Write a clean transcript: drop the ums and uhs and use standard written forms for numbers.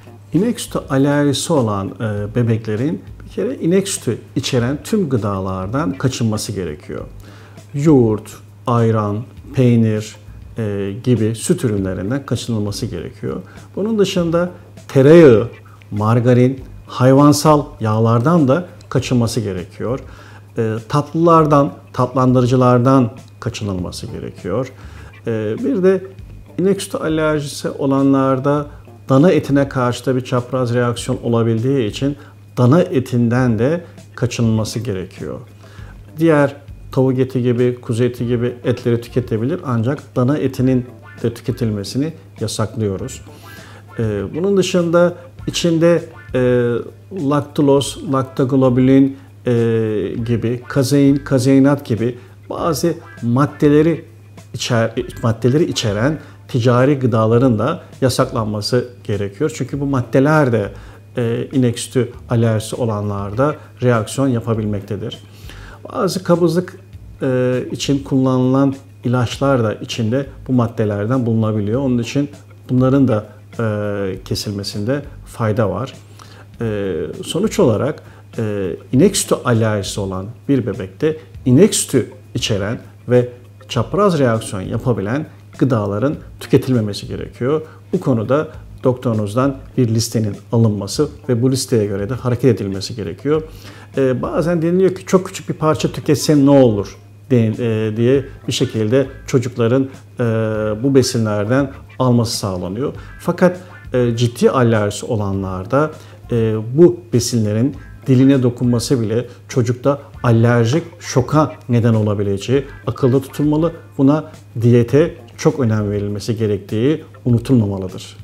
İnek sütü alerjisi olan bebeklerin bir kere inek sütü içeren tüm gıdalardan kaçınması gerekiyor. Yoğurt, ayran, peynir gibi süt ürünlerinden kaçınılması gerekiyor. Bunun dışında tereyağı, margarin, hayvansal yağlardan da kaçınması gerekiyor. Tatlılardan, tatlandırıcılardan kaçınılması gerekiyor. Bir de inek sütü alerjisi olanlarda dana etine karşı da bir çapraz reaksiyon olabildiği için dana etinden de kaçınılması gerekiyor. Diğer tavuk eti gibi, kuzu eti gibi etleri tüketebilir ancak dana etinin de tüketilmesini yasaklıyoruz. Bunun dışında içinde laktoz, laktoglobulin gibi, kazein, kazeinat gibi bazı maddeleri içeren ticari gıdaların da yasaklanması gerekiyor. Çünkü bu maddeler de inek sütü alerjisi olanlarda reaksiyon yapabilmektedir. Bazı kabızlık için kullanılan ilaçlar da içinde bu maddelerden bulunabiliyor. Onun için bunların da kesilmesinde fayda var. Sonuç olarak inek sütü alerjisi olan bir bebekte inek sütü içeren ve çapraz reaksiyon yapabilen gıdaların tüketilmemesi gerekiyor. Bu konuda doktorunuzdan bir listenin alınması ve bu listeye göre de hareket edilmesi gerekiyor. Bazen deniliyor ki çok küçük bir parça tüketsem ne olur diye bir şekilde çocukların bu besinlerden alması sağlanıyor. Fakat ciddi alerjisi olanlarda bu besinlerin diline dokunması bile çocukta alerjik şoka neden olabileceği akılda tutulmalı. Buna diyete çok önem verilmesi gerektiği unutulmamalıdır.